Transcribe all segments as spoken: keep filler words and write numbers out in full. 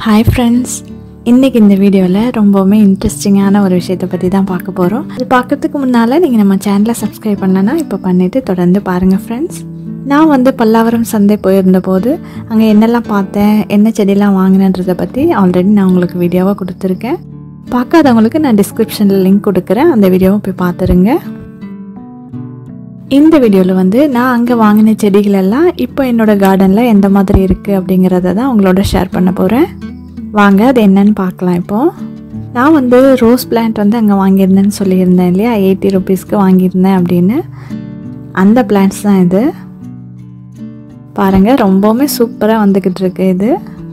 Hi friends, இன்னைக்கு இந்த வீடியோல ரொம்பவே இன்ட்ரஸ்டிங்கான ஒரு விஷயத்தை பத்தி தான் பார்க்க போறோம். அது பார்க்கிறதுக்கு முன்னால நீங்க நம்ம சேனலை சப்ஸ்கிரைப் பண்ணலனா இப்ப பண்ணிட்டு தொடர்ந்து பாருங்க friends. நான் வந்து பல்லவாரம் சந்தை போயிருந்தபோது அங்க என்னெல்லாம் பார்த்தேன், என்ன செடிலாம் வாங்குனேன்றத பத்தி ஆல்ரெடி நான் உங்களுக்கு வீடியோவா கொடுத்திருக்கேன். பார்க்காதவங்களுக்கு நான் டிஸ்கிரிப்ஷன்ல லிங்க் கொடுக்கிறேன். அந்த வீடியோவை போய் பாத்துருங்க. இந்த வீடியோல வந்து நான் அங்க வாங்கின செடிகள் எல்லாம் இப்போ என்னோட கார்டன்ல எந்த மாதிரி இருக்கு அப்படிங்கறத தான் உங்களோட ஷேர் பண்ண போறேன். வாங்க அது என்னன்னு பார்க்கலாம். இப்போ நான் வந்து ரோஸ் பிளான்ட் வந்து அங்க வாங்கி இருந்தேன்னு சொல்லி இருந்தேன் இல்லையா, எண்பது ரூபாய்க்கு வாங்கி இருந்தேன் அப்படினு. அந்த பிளான்ட்ஸ் தான் இது. பாருங்க ரொம்பவே சூப்பரா வந்துகிட்டு இருக்கு. இது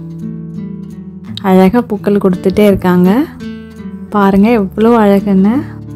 அழகா பூக்கள் கொடுத்துட்டே இருக்காங்க. பாருங்க எவ்வளவு அழகுன்னு.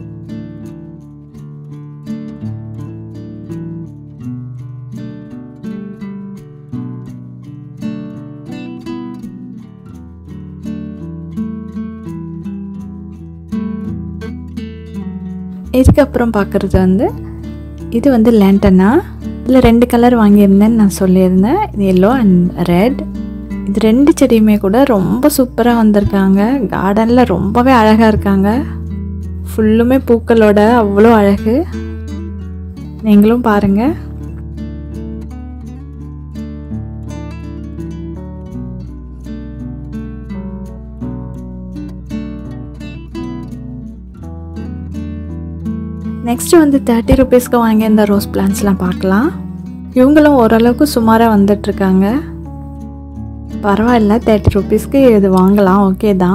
இதுக்கு அப்புறம் பார்க்குறது வந்து இது வந்து லேண்டனா. இதில் ரெண்டு கலர் வாங்கியிருந்தேன்னு நான் சொல்லியிருந்தேன். இது எல்லோ அண்ட் ரெட். இது ரெண்டு செடியுமே கூட ரொம்ப சூப்பராக வந்திருக்காங்க. கார்டனில் ரொம்பவே அழகாக இருக்காங்க. ஃபுல்லுமே பூக்களோட அவ்வளோ அழகு. நீங்களும் பாருங்கள். நெக்ஸ்ட் வந்து தேர்ட்டி ருபீஸ்க்கு வாங்கி இந்த ரோஸ் பிளான்ட்ஸ்லாம் பார்க்கலாம். இவங்களும் ஓரளவுக்கு சுமாராக வந்துட்டுருக்காங்க. பரவாயில்ல, தேர்ட்டி ருபீஸ்க்கு இது வாங்கலாம், ஓகே தான்.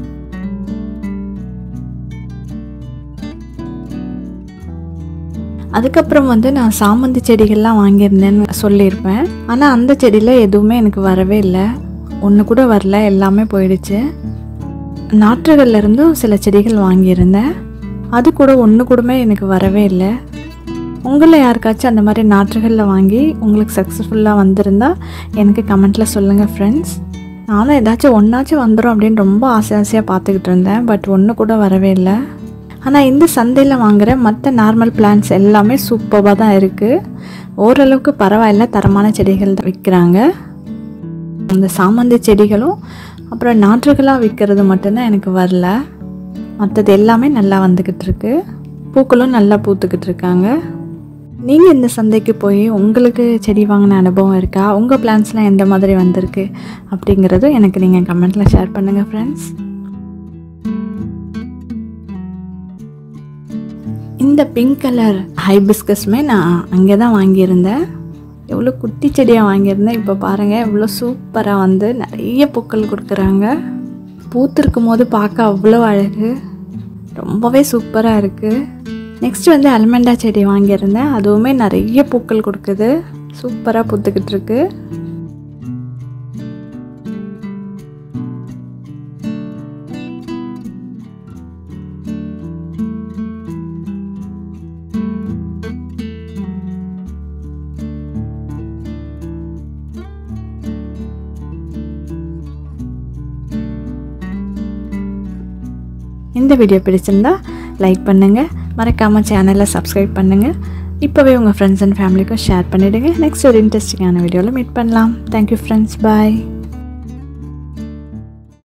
அதுக்கப்புறம் வந்து நான் சாமந்தி செடிகள்லாம் வாங்கியிருந்தேன்னு சொல்லியிருப்பேன். ஆனால் அந்த செடியில் எதுவுமே எனக்கு வரவே இல்லை. ஒன்று கூட வரல, எல்லாமே போயிடுச்சு. நாற்றுகள்லேருந்தும் சில செடிகள் வாங்கியிருந்தேன். அது கூட ஒன்று கூடமே எனக்கு வரவே இல்லை. உங்களில் யாருக்காச்சும் அந்த மாதிரி நாற்றுகளில் வாங்கி உங்களுக்கு சக்ஸஸ்ஃபுல்லாக வந்திருந்தா எனக்கு கமெண்ட்டில் சொல்லுங்கள் ஃப்ரெண்ட்ஸ். நானும் ஏதாச்சும் ஒன்றாச்சும் வந்துடும் அப்படின்னு ரொம்ப ஆசை ஆசையாக பார்த்துக்கிட்டு இருந்தேன். பட் ஒன்று கூட வரவே இல்லை. ஆனால் இந்த சந்தையில் வாங்குகிற மற்ற நார்மல் பிளான்ட்ஸ் எல்லாமே சூப்பராக தான் இருக்குது. ஓரளவுக்கு பரவாயில்ல, தரமான செடிகள் விற்கிறாங்க. அந்த சாமந்தி செடிகளும் அப்புறம் நாற்றுகளாக விற்கிறது மட்டும்தான் எனக்கு வரல. மற்றது எல்லாமே நல்லா வந்துக்கிட்டு இருக்கு. பூக்களும் நல்லா பூத்துக்கிட்டு இருக்காங்க. நீங்கள் இந்த சந்தைக்கு போய் உங்களுக்கு செடி வாங்கின அனுபவம் இருக்கா? உங்கள் பிளான்ஸ்லாம் எந்த மாதிரி வந்திருக்கு அப்படிங்கிறதும் எனக்கு நீங்கள் கமெண்ட்டில் ஷேர் பண்ணுங்கள் ஃப்ரெண்ட்ஸ். இந்த பிங்க் கலர் ஹைபிஸ்கஸ்மே நான் அங்கே தான் வாங்கியிருந்தேன். எவ்வளோ குட்டி செடியாக வாங்கியிருந்தேன். இப்போ பாருங்கள் எவ்வளோ சூப்பராக வந்து நிறைய பூக்கள் கொடுக்குறாங்க. பூத்திருக்கும் போது பார்க்க அவ்வளோ அழகு, ரொம்பவே சூப்பராக இருக்குது. நெக்ஸ்ட் வந்து அல்மண்டா செடி வாங்கியிருந்தேன். அதுவுமே நிறைய பூக்கள் கொடுக்குது, சூப்பராக பூத்துக்கிட்டு இருக்கு. இந்த வீடியோ பிடிச்சிருந்தா லைக் பண்ணுங்கள், மறக்காமல் சேனலை சப்ஸ்கிரைப் பண்ணுங்கள். இப்போவே உங்கள் ஃப்ரெண்ட்ஸ் அண்ட் ஃபேமிலிக்கும் ஷேர் பண்ணிவிடுங்க. நெக்ஸ்ட் ஒரு இன்ட்ரெஸ்டிங்கான வீடியோவில் மீட் பண்ணலாம். தேங்க்யூ ஃப்ரெண்ட்ஸ், பாய்.